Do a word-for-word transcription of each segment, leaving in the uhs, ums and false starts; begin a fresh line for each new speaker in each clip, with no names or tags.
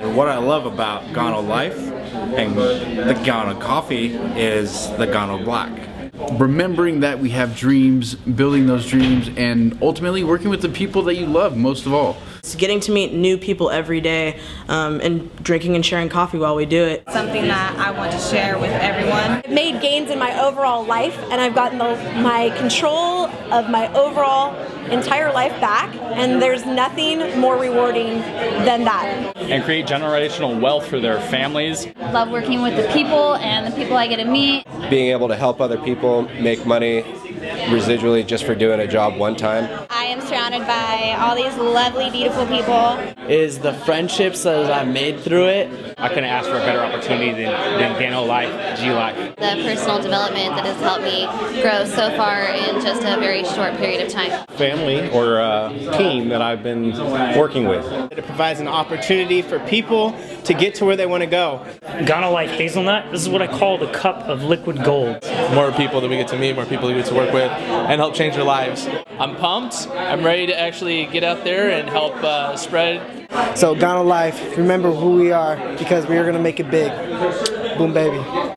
What I love about Gano Life and the Gano Coffee is the Gano Black.
Remembering that we have dreams, building those dreams, and ultimately working with the people that you love most of all.
It's getting to meet new people every day um, and drinking and sharing coffee while we do it.
Something that I want to share with everyone.
I've made gains in my overall life, and I've gotten the, my control of my overall entire life back, and there's nothing more rewarding than that.
And create generational wealth for their families.
Love working with the people and the people I get to meet.
Being able to help other people make money residually just for doing a job one time.
I am surrounded by all these lovely, beautiful people.
Is the friendships that I've made through it.
I couldn't ask for a better opportunity than, than Gano Life, G Life.
The personal development that has helped me grow so far in just a very short period of time.
Family or uh, team that I've been working with.
It provides an opportunity for people to get to where they want to go.
Gano Life Hazelnut, this is what I call the cup of liquid gold.
More people that we get to meet, more people we get to work with, and help change their lives.
I'm pumped. I'm ready to actually get out there and help uh, spread.
So Gano Life, remember who we are, because we are going to make it big. Boom, baby.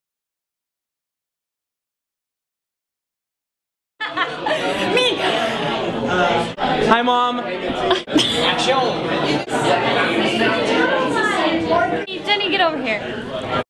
Me! Hi, Mom!
Jenny, get over here.